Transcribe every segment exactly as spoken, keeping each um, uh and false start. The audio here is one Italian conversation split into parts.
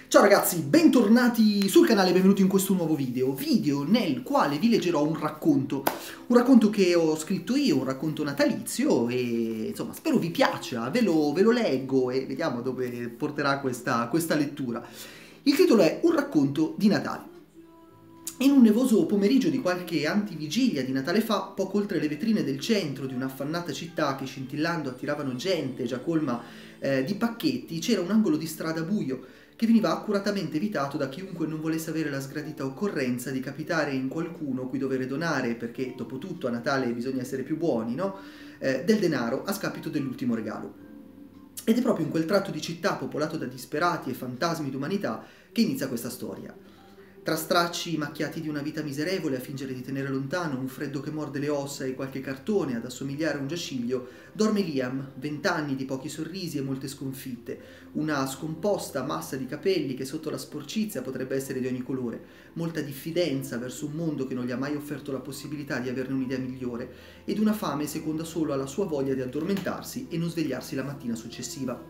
Ciao ragazzi, bentornati sul canale, benvenuti in questo nuovo video, video nel quale vi leggerò un racconto, un racconto che ho scritto io, un racconto natalizio e insomma spero vi piaccia, ve lo, ve lo leggo e vediamo dove porterà questa, questa lettura. Il titolo è Un racconto di Natale. In un nevoso pomeriggio di qualche antivigilia di Natale fa, poco oltre le vetrine del centro di un'affannata città che scintillando attiravano gente già colma eh, di pacchetti, c'era un angolo di strada buio che veniva accuratamente evitato da chiunque non volesse avere la sgradita occorrenza di capitare in qualcuno cui dover donare, perché dopo tutto a Natale bisogna essere più buoni, no? Eh, del denaro a scapito dell'ultimo regalo. Ed è proprio in quel tratto di città popolato da disperati e fantasmi d'umanità che inizia questa storia. Tra stracci macchiati di una vita miserevole a fingere di tenere lontano un freddo che morde le ossa e qualche cartone ad assomigliare a un giaciglio, dorme Liam, vent'anni di pochi sorrisi e molte sconfitte, una scomposta massa di capelli che sotto la sporcizia potrebbe essere di ogni colore, molta diffidenza verso un mondo che non gli ha mai offerto la possibilità di averne un'idea migliore, ed una fame seconda solo alla sua voglia di addormentarsi e non svegliarsi la mattina successiva.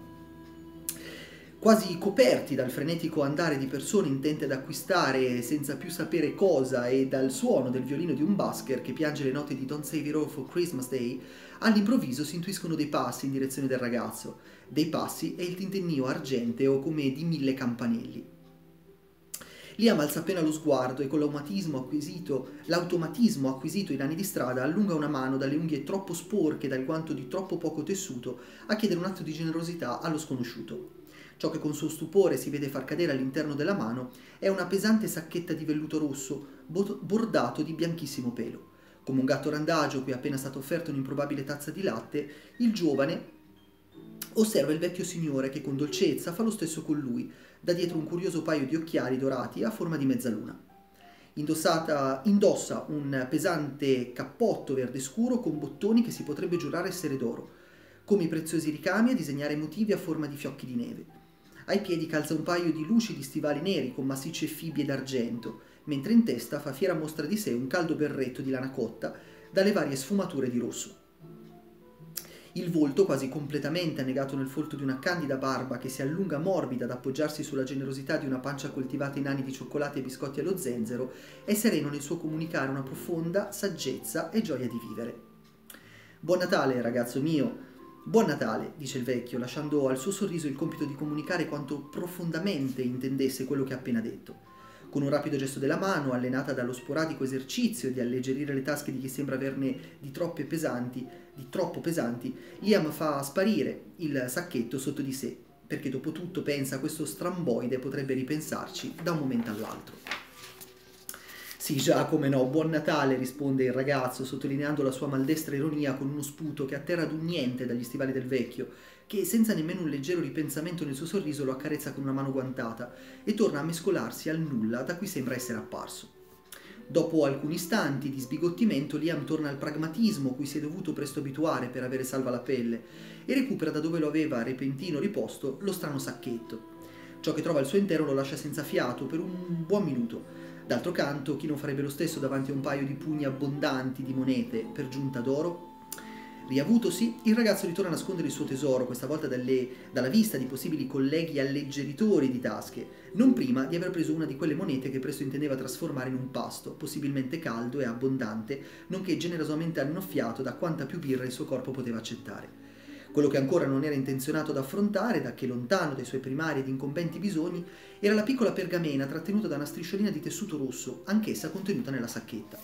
Quasi coperti dal frenetico andare di persone intente ad acquistare senza più sapere cosa e dal suono del violino di un busker che piange le note di Don't Save It All for Christmas Day, all'improvviso si intuiscono dei passi in direzione del ragazzo, dei passi e il tintennio argenteo come di mille campanelli. Liam alza appena lo sguardo e con l'automatismo acquisito, l'automatismo acquisito in anni di strada allunga una mano dalle unghie troppo sporche e dal guanto di troppo poco tessuto a chiedere un atto di generosità allo sconosciuto. Ciò che con suo stupore si vede far cadere all'interno della mano è una pesante sacchetta di velluto rosso bordato di bianchissimo pelo. Come un gatto randagio cui è appena stato offerto un'improbabile tazza di latte, il giovane osserva il vecchio signore che con dolcezza fa lo stesso con lui, da dietro un curioso paio di occhiali dorati a forma di mezzaluna. Indossata, indossa un pesante cappotto verde scuro con bottoni che si potrebbe giurare essere d'oro, come i preziosi ricami a disegnare motivi a forma di fiocchi di neve. Ai piedi calza un paio di lucidi stivali neri con massicce fibbie d'argento, mentre in testa fa fiera mostra di sé un caldo berretto di lana cotta dalle varie sfumature di rosso. Il volto, quasi completamente annegato nel folto di una candida barba che si allunga morbida ad appoggiarsi sulla generosità di una pancia coltivata in anni di cioccolate e biscotti allo zenzero, è sereno nel suo comunicare una profonda saggezza e gioia di vivere. «Buon Natale, ragazzo mio!» «Buon Natale», dice il vecchio, lasciando al suo sorriso il compito di comunicare quanto profondamente intendesse quello che ha appena detto. Con un rapido gesto della mano, allenata dallo sporadico esercizio di alleggerire le tasche di chi sembra averne di troppe pesanti, di troppo pesanti, Liam fa sparire il sacchetto sotto di sé, perché dopo tutto pensa questo stramboide potrebbe ripensarci da un momento all'altro. «Sì, già, come no, buon Natale», risponde il ragazzo, sottolineando la sua maldestra ironia con uno sputo che atterra ad un niente dagli stivali del vecchio, che senza nemmeno un leggero ripensamento nel suo sorriso lo accarezza con una mano guantata e torna a mescolarsi al nulla da cui sembra essere apparso. Dopo alcuni istanti di sbigottimento, Liam torna al pragmatismo cui si è dovuto presto abituare per avere salva la pelle e recupera da dove lo aveva a repentino riposto lo strano sacchetto. Ciò che trova al suo interno lo lascia senza fiato per un buon minuto. D'altro canto, chi non farebbe lo stesso davanti a un paio di pugni abbondanti di monete, per giunta d'oro? Riavutosi, il ragazzo ritorna a nascondere il suo tesoro, questa volta dalle, dalla vista di possibili colleghi alleggeritori di tasche, non prima di aver preso una di quelle monete che presto intendeva trasformare in un pasto, possibilmente caldo e abbondante, nonché generosamente annoffiato da quanta più birra il suo corpo poteva accettare. Quello che ancora non era intenzionato ad affrontare, da che lontano dai suoi primari ed incombenti bisogni, era la piccola pergamena trattenuta da una strisciolina di tessuto rosso, anch'essa contenuta nella sacchetta.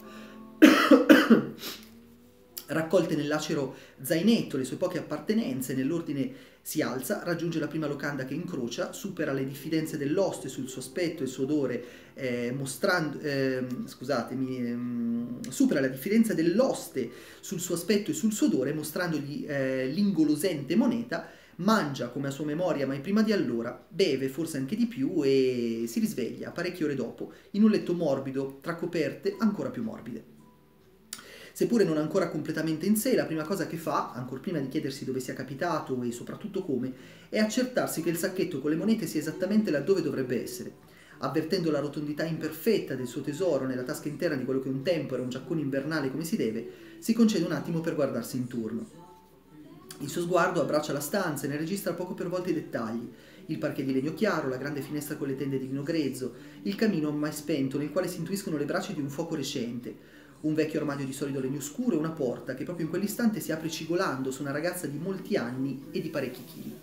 Raccolte nel lacero zainetto le sue poche appartenenze, nell'ordine si alza, raggiunge la prima locanda che incrocia, supera le diffidenze dell'oste sul suo aspetto e il suo odore, eh, mostrando, eh, scusatemi, eh, supera la diffidenza dell'oste sul suo aspetto e sul suo odore, mostrandogli eh, l'ingolosente moneta, mangia come a sua memoria mai prima di allora, beve forse anche di più e si risveglia parecchie ore dopo, in un letto morbido, tra coperte ancora più morbide. Seppure non ancora completamente in sé, la prima cosa che fa, ancor prima di chiedersi dove sia capitato e soprattutto come, è accertarsi che il sacchetto con le monete sia esattamente laddove dovrebbe essere. Avvertendo la rotondità imperfetta del suo tesoro nella tasca interna di quello che un tempo era un giaccone invernale come si deve, si concede un attimo per guardarsi intorno. Il suo sguardo abbraccia la stanza e ne registra poco per volta i dettagli, Il parquet di legno chiaro, la grande finestra con le tende di lino grezzo, il camino mai spento nel quale si intuiscono le braccia di un fuoco recente, un vecchio armadio di solido legno scuro e una porta che proprio in quell'istante si apre cigolando su una ragazza di molti anni e di parecchi chili.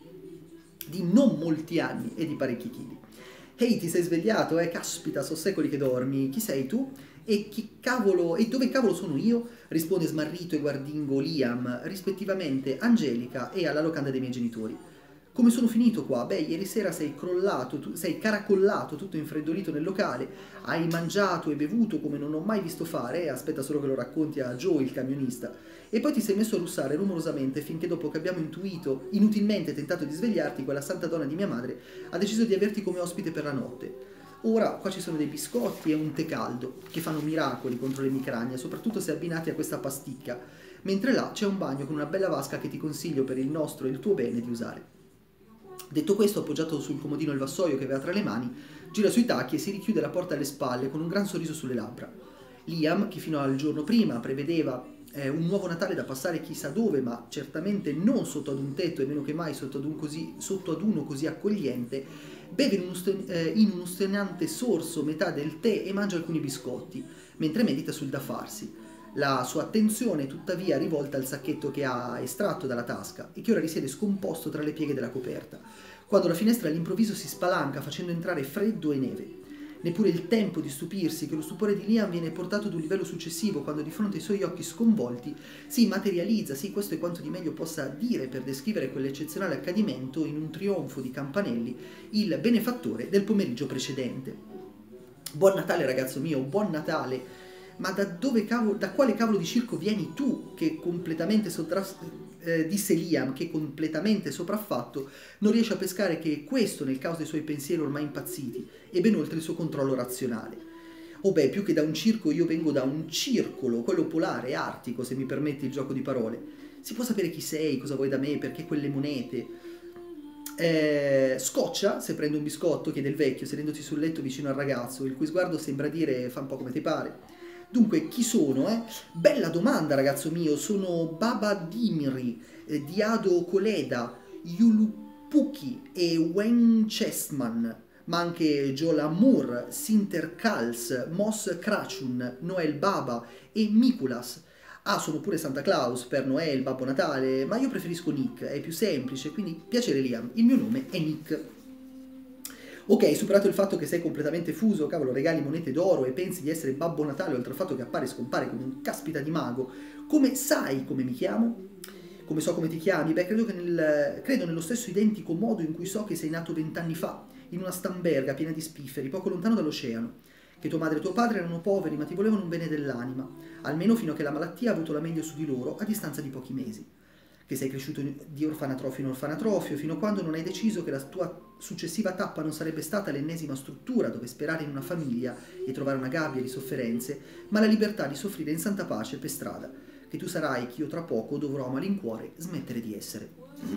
Di non molti anni e di parecchi chili. Ehi, ti sei svegliato, eh? Caspita, so secoli che dormi. Chi sei tu? E chi cavolo... E dove cavolo sono io? Risponde smarrito e guardingo Liam, rispettivamente Angelica e alla locanda dei miei genitori. Come sono finito qua? Beh, ieri sera sei crollato, tu, sei caracollato, tutto infreddolito nel locale, hai mangiato e bevuto come non ho mai visto fare, aspetta solo che lo racconti a Joe, il camionista, e poi ti sei messo a russare rumorosamente finché dopo che abbiamo intuito, inutilmente tentato di svegliarti, quella santa donna di mia madre ha deciso di averti come ospite per la notte. Ora qua ci sono dei biscotti e un tè caldo, che fanno miracoli contro le micranie, soprattutto se abbinati a questa pasticca, mentre là c'è un bagno con una bella vasca che ti consiglio per il nostro e il tuo bene di usare. Detto questo, appoggiato sul comodino il vassoio che aveva tra le mani, gira sui tacchi e si richiude la porta alle spalle con un gran sorriso sulle labbra. Liam, che fino al giorno prima prevedeva eh, un nuovo Natale da passare chissà dove, ma certamente non sotto ad un tetto e meno che mai sotto ad, un così, sotto ad uno così accogliente, beve in, un eh, in uno stenante sorso metà del tè e mangia alcuni biscotti, mentre medita sul da farsi. La sua attenzione tuttavia rivolta al sacchetto che ha estratto dalla tasca e che ora risiede scomposto tra le pieghe della coperta, quando la finestra all'improvviso si spalanca facendo entrare freddo e neve. Neppure il tempo di stupirsi che lo stupore di Liam viene portato ad un livello successivo quando di fronte ai suoi occhi sconvolti si materializza, sì, questo è quanto di meglio possa dire per descrivere quell'eccezionale accadimento in un trionfo di campanelli, il benefattore del pomeriggio precedente. Buon Natale ragazzo mio, buon Natale! Ma da dove cavolo, da quale cavolo di circo vieni tu che completamente sottras- eh, disse Liam, che completamente sopraffatto non riesce a pescare che questo nel caos dei suoi pensieri ormai impazziti e ben oltre il suo controllo razionale. Oh beh, più che da un circo io vengo da un circolo, quello polare, artico, se mi permetti il gioco di parole. Si può sapere chi sei, cosa vuoi da me, perché quelle monete... Eh, scoccia se prendo un biscotto, chiede il vecchio, sedendoti sul letto vicino al ragazzo, il cui sguardo sembra dire fa un po' come ti pare. Dunque, chi sono, eh? Bella domanda, ragazzo mio. Sono Baba Dimri, eh, Diado Koleda, Yulupuki e Wen Chessman, ma anche Jola Moore, Sinter Kals, Mos Krachun, Noel Baba e Mikulas. Ah, sono pure Santa Claus per Noel, Babbo Natale, ma io preferisco Nick, è più semplice, quindi piacere Liam, il mio nome è Nick. Ok, superato il fatto che sei completamente fuso, cavolo, regali monete d'oro e pensi di essere Babbo Natale, oltre al fatto che appare e scompare come un caspita di mago, come sai come mi chiamo? Come so come ti chiami? Beh, credo, che nel, credo nello stesso identico modo in cui so che sei nato vent'anni fa, in una stamberga piena di spifferi, poco lontano dall'oceano. Che tua madre e tuo padre erano poveri, ma ti volevano un bene dell'anima, almeno fino a che la malattia ha avuto la meglio su di loro a distanza di pochi mesi. Che sei cresciuto di orfanatrofio in orfanatrofio, fino a quando non hai deciso che la tua successiva tappa non sarebbe stata l'ennesima struttura dove sperare in una famiglia e trovare una gabbia di sofferenze, ma la libertà di soffrire in santa pace per strada, che tu sarai che io tra poco dovrò a malincuore smettere di essere.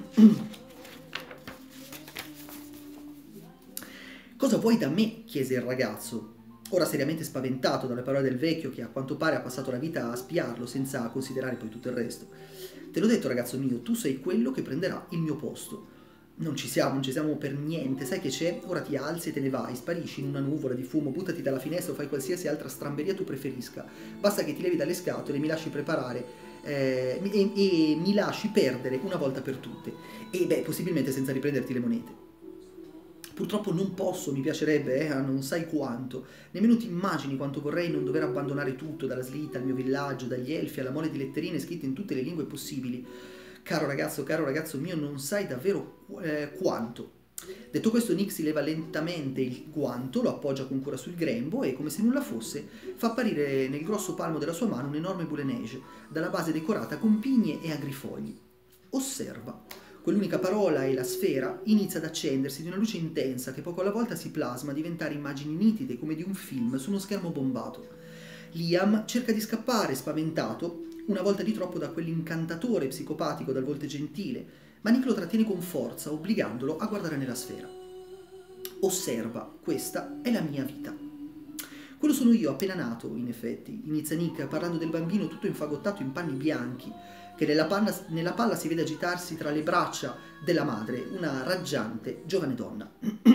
Cosa vuoi da me? Chiese il ragazzo, ora seriamente spaventato dalle parole del vecchio che a quanto pare ha passato la vita a spiarlo senza considerare poi tutto il resto. Te l'ho detto ragazzo mio, tu sei quello che prenderà il mio posto. Non ci siamo, non ci siamo per niente, sai che c'è? Ora ti alzi e te ne vai, sparisci in una nuvola di fumo, buttati dalla finestra o fai qualsiasi altra stramberia tu preferisca. Basta che ti levi dalle scatole e mi lasci preparare eh, e, e mi lasci perdere una volta per tutte. E beh, possibilmente senza riprenderti le monete. Purtroppo non posso, mi piacerebbe, eh, non sai quanto. Nemmeno ti immagini quanto vorrei non dover abbandonare tutto, dalla slitta al mio villaggio, dagli elfi alla mole di letterine scritte in tutte le lingue possibili. Caro ragazzo, caro ragazzo mio, non sai davvero eh, quanto. Detto questo, Nick si leva lentamente il guanto, lo appoggia con cura sul grembo e, come se nulla fosse, fa apparire nel grosso palmo della sua mano un'enorme boule neige, dalla base decorata con pigne e agrifogli. Osserva. Quell'unica parola e la sfera inizia ad accendersi di una luce intensa che poco alla volta si plasma a diventare immagini nitide come di un film su uno schermo bombato. Liam cerca di scappare, spaventato, una volta di troppo da quell'incantatore psicopatico dal volto gentile, ma Nick lo trattiene con forza, obbligandolo a guardare nella sfera. Osserva, questa è la mia vita. Quello sono io, appena nato, in effetti, inizia Nick parlando del bambino tutto infagottato in panni bianchi, che nella, panna, nella palla si vede agitarsi tra le braccia della madre, una raggiante giovane donna.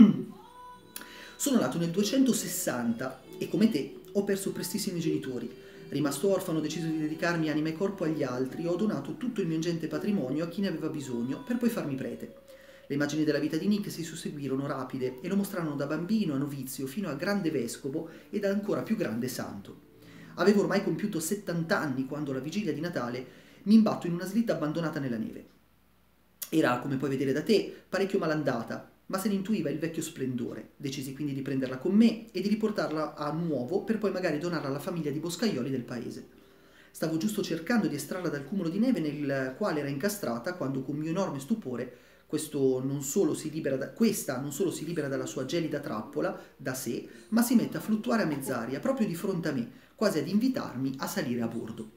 Sono nato nel duecentosessanta e come te ho perso prestissimi genitori. Rimasto orfano ho deciso di dedicarmi anima e corpo agli altri e ho donato tutto il mio ingente patrimonio a chi ne aveva bisogno per poi farmi prete. Le immagini della vita di Nick si susseguirono rapide e lo mostrarono da bambino a novizio fino a grande vescovo ed ancora più grande santo. Avevo ormai compiuto settanta anni quando alla vigilia di Natale mi imbatto in una slitta abbandonata nella neve. Era, come puoi vedere da te, parecchio malandata, ma se ne intuiva il vecchio splendore. Decisi quindi di prenderla con me e di riportarla a nuovo per poi magari donarla alla famiglia di boscaioli del paese. Stavo giusto cercando di estrarla dal cumulo di neve nel quale era incastrata quando, con mio enorme stupore, questo non solo si libera da, questa non solo si libera dalla sua gelida trappola da sé, ma si mette a fluttuare a mezz'aria proprio di fronte a me, quasi ad invitarmi a salire a bordo.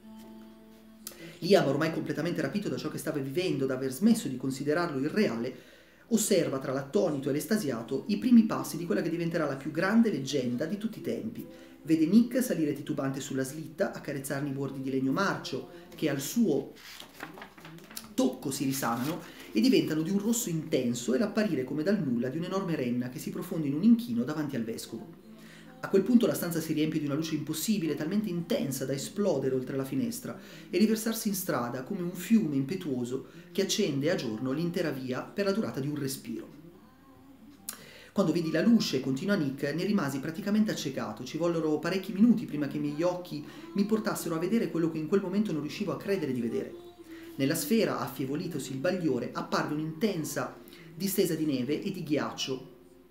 Liam, ormai completamente rapito da ciò che stava vivendo, da aver smesso di considerarlo irreale, osserva tra l'attonito e l'estasiato i primi passi di quella che diventerà la più grande leggenda di tutti i tempi. Vede Nick salire titubante sulla slitta, accarezzarne i bordi di legno marcio, che al suo tocco si risanano e diventano di un rosso intenso e l'apparire come dal nulla di un'enorme renna che si profonde in un inchino davanti al vescovo. A quel punto la stanza si riempie di una luce impossibile, talmente intensa da esplodere oltre la finestra e riversarsi in strada come un fiume impetuoso che accende a giorno l'intera via per la durata di un respiro. Quando vidi la luce, continua Nick, ne rimasi praticamente accecato. Ci vollero parecchi minuti prima che i miei occhi mi portassero a vedere quello che in quel momento non riuscivo a credere di vedere. Nella sfera, affievolitosi il bagliore, apparve un'intensa distesa di neve e di ghiaccio,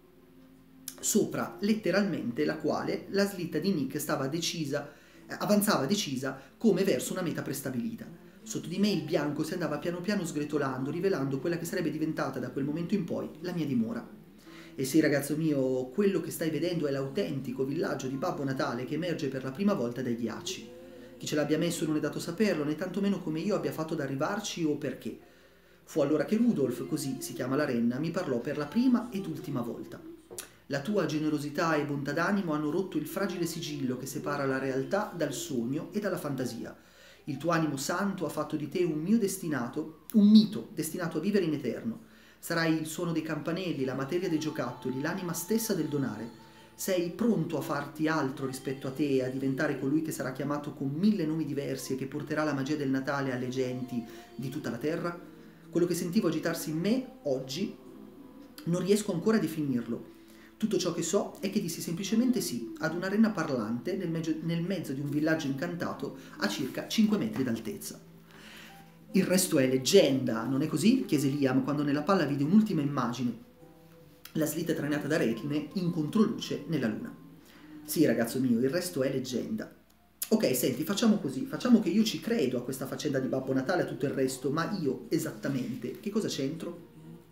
sopra letteralmente la quale la slitta di Nick stava decisa, avanzava decisa come verso una meta prestabilita. Sotto di me il bianco si andava piano piano sgretolando, rivelando quella che sarebbe diventata da quel momento in poi la mia dimora. E sì, ragazzo mio, quello che stai vedendo è l'autentico villaggio di Babbo Natale che emerge per la prima volta dai ghiacci. Chi ce l'abbia messo non è dato saperlo, né tantomeno come io abbia fatto ad arrivarci o perché. Fu allora che Rudolf, così si chiama la renna, mi parlò per la prima ed ultima volta. La tua generosità e bontà d'animo hanno rotto il fragile sigillo che separa la realtà dal sogno e dalla fantasia. Il tuo animo santo ha fatto di te un mio destinato, un mito destinato a vivere in eterno. Sarai il suono dei campanelli, la materia dei giocattoli, l'anima stessa del donare. Sei pronto a farti altro rispetto a te, a diventare colui che sarà chiamato con mille nomi diversi e che porterà la magia del Natale alle genti di tutta la terra? Quello che sentivo agitarsi in me, oggi, non riesco ancora a definirlo. Tutto ciò che so è che dissi semplicemente sì ad una renna parlante nel, mezzo, nel mezzo di un villaggio incantato a circa cinque metri d'altezza. Il resto è leggenda, non è così? Chiese Liam quando nella palla vide un'ultima immagine, la slitta trainata da retine in controluce nella luna. Sì, ragazzo mio, il resto è leggenda. Ok, senti, facciamo così, facciamo che io ci credo a questa faccenda di Babbo Natale e a tutto il resto, ma io, esattamente, che cosa c'entro?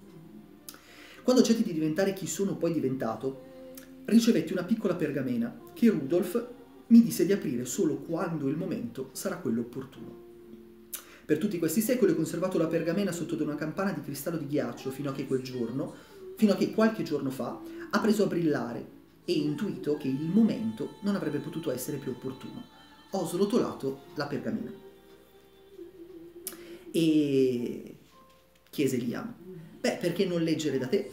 Quando accetti di diventare chi sono poi diventato, ricevetti una piccola pergamena che Rudolf mi disse di aprire solo quando il momento sarà quello opportuno. Per tutti questi secoli ho conservato la pergamena sotto ad una campana di cristallo di ghiaccio fino a che quel giorno, fino a che qualche giorno fa, ha preso a brillare e intuito che il momento non avrebbe potuto essere più opportuno. Ho srotolato la pergamena. E... chiese Liam. Beh, perché non leggere da te?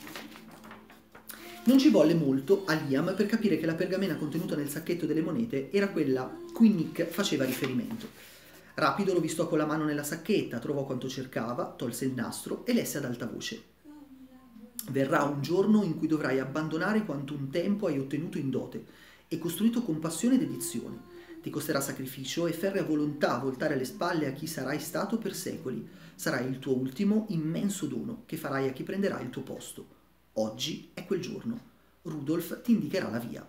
Non ci volle molto a Liam per capire che la pergamena contenuta nel sacchetto delle monete era quella cui Nick faceva riferimento. Rapido lo vistò con la mano nella sacchetta, trovò quanto cercava, tolse il nastro e lesse ad alta voce. Verrà un giorno in cui dovrai abbandonare quanto un tempo hai ottenuto in dote e costruito con passione ed dedizione. Ti costerà sacrificio e ferrea volontà voltare le spalle a chi sarai stato per secoli. Sarai il tuo ultimo immenso dono che farai a chi prenderà il tuo posto. Oggi è quel giorno. Rudolf ti indicherà la via.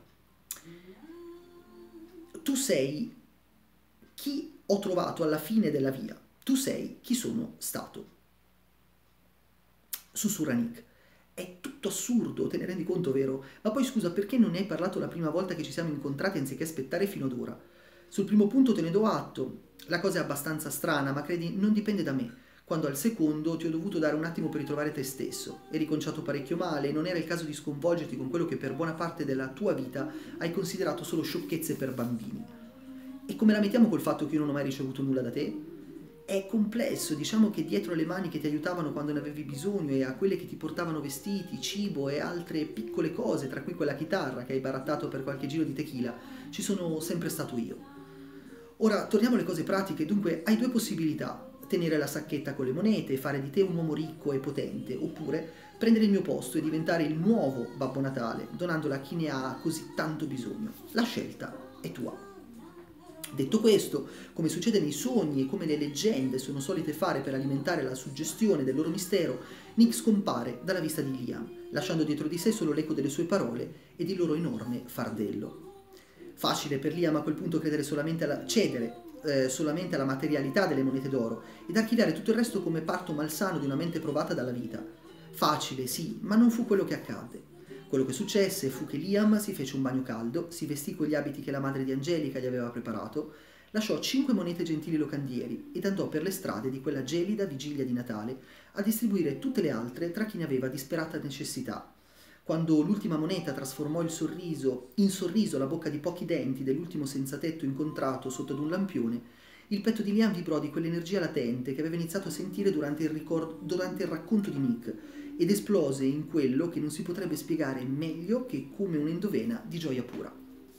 Tu sei chi ho trovato alla fine della via. Tu sei chi sono stato. Sussurra Nick. È tutto assurdo, te ne rendi conto, vero? Ma poi scusa, perché non ne hai parlato la prima volta che ci siamo incontrati anziché aspettare fino ad ora? Sul primo punto te ne do atto. La cosa è abbastanza strana, ma credi, non dipende da me. quando al secondo ti ho dovuto dare un attimo per ritrovare te stesso. Eri conciato parecchio male e non era il caso di sconvolgerti con quello che per buona parte della tua vita hai considerato solo sciocchezze per bambini. E come la mettiamo col fatto che io non ho mai ricevuto nulla da te? È complesso, diciamo che dietro le mani che ti aiutavano quando ne avevi bisogno e a quelle che ti portavano vestiti, cibo e altre piccole cose, tra cui quella chitarra che hai barattato per qualche giro di tequila, ci sono sempre stato io. Ora, torniamo alle cose pratiche, dunque hai due possibilità: tenere la sacchetta con le monete e fare di te un uomo ricco e potente, oppure prendere il mio posto e diventare il nuovo Babbo Natale, donandola a chi ne ha così tanto bisogno. La scelta è tua. Detto questo, come succede nei sogni e come le leggende sono solite fare per alimentare la suggestione del loro mistero, Nick scompare dalla vista di Liam, lasciando dietro di sé solo l'eco delle sue parole e di loro enorme fardello. Facile per Liam a quel punto credere solamente alla, cedere eh, solamente alla materialità delle monete d'oro ed archiviare tutto il resto come parto malsano di una mente provata dalla vita. Facile, sì, ma non fu quello che accadde. Quello che successe fu che Liam si fece un bagno caldo, si vestì con gli abiti che la madre di Angelica gli aveva preparato, lasciò cinque monete gentili locandieri ed andò per le strade di quella gelida vigilia di Natale a distribuire tutte le altre tra chi ne aveva disperata necessità. Quando l'ultima moneta trasformò il sorriso in sorriso la bocca di pochi denti dell'ultimo senzatetto incontrato sotto ad un lampione, il petto di Liam vibrò di quell'energia latente che aveva iniziato a sentire durante il, ricordo, durante il racconto di Nick ed esplose in quello che non si potrebbe spiegare meglio che come un'endovena di gioia pura.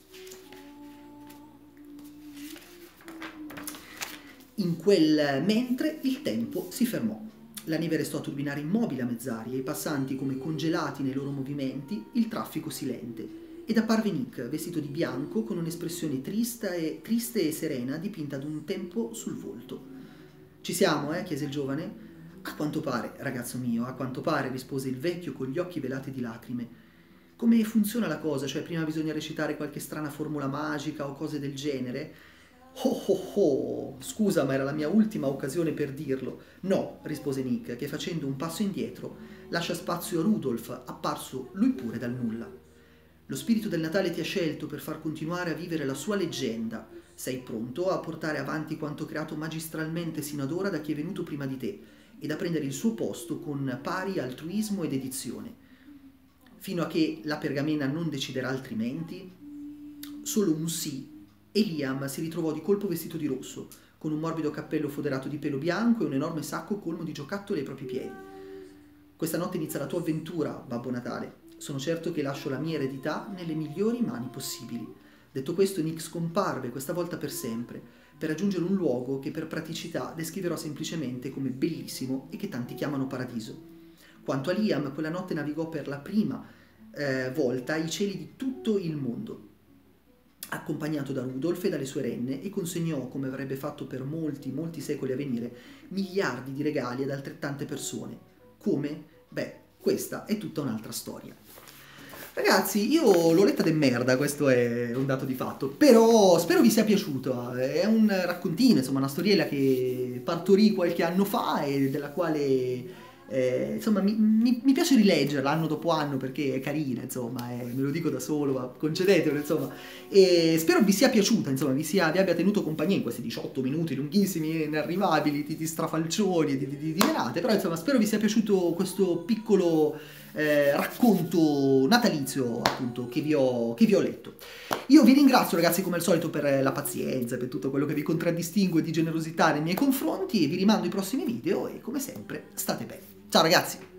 In quel mentre il tempo si fermò. La neve restò a turbinare immobile a mezz'aria, i passanti come congelati nei loro movimenti, il traffico silente. Ed apparve Nick, vestito di bianco, con un'espressione triste e, triste e serena dipinta ad un tempo sul volto. «Ci siamo, eh?» chiese il giovane. «A quanto pare, ragazzo mio, a quanto pare», rispose il vecchio con gli occhi velati di lacrime. «Come funziona la cosa? Cioè prima bisogna recitare qualche strana formula magica o cose del genere?» «Oh oh oh, scusa, ma era la mia ultima occasione per dirlo». «No», rispose Nick, che facendo un passo indietro lascia spazio a Rudolph, apparso lui pure dal nulla. «Lo spirito del Natale ti ha scelto per far continuare a vivere la sua leggenda. Sei pronto a portare avanti quanto creato magistralmente sino ad ora da chi è venuto prima di te ed a prendere il suo posto con pari altruismo ed dedizione. Fino a che la pergamena non deciderà altrimenti?» Solo un sì, e Liam si ritrovò di colpo vestito di rosso, con un morbido cappello foderato di pelo bianco e un enorme sacco colmo di giocattoli ai propri piedi. «Questa notte inizia la tua avventura, Babbo Natale. Sono certo che lascio la mia eredità nelle migliori mani possibili». Detto questo, Nick scomparve, questa volta per sempre, per raggiungere un luogo che per praticità descriverò semplicemente come bellissimo e che tanti chiamano paradiso. Quanto a Liam, quella notte navigò per la prima eh, volta ai cieli di tutto il mondo, accompagnato da Rudolph e dalle sue renne, e consegnò, come avrebbe fatto per molti, molti secoli a venire, miliardi di regali ad altrettante persone. Come? Beh, questa è tutta un'altra storia. Ragazzi, io l'ho letta de merda, questo è un dato di fatto, però spero vi sia piaciuto. È un raccontino, insomma, una storiella che partorì qualche anno fa e della quale... Eh, insomma, mi, mi, mi piace rileggerla anno dopo anno perché è carina, insomma, eh, me lo dico da solo, ma concedetemelo, insomma. E spero vi sia piaciuta, insomma, vi, sia, vi abbia tenuto compagnia in questi diciotto minuti lunghissimi, inarrivabili, di, di strafalcioni, di, di, di, di menate, però insomma, spero vi sia piaciuto questo piccolo eh, racconto natalizio, appunto, che vi, ho, che vi ho letto. Io vi ringrazio, ragazzi, come al solito, per la pazienza, per tutto quello che vi contraddistingue di generosità nei miei confronti, e vi rimando ai prossimi video e, come sempre, state bene. Ciao ragazzi!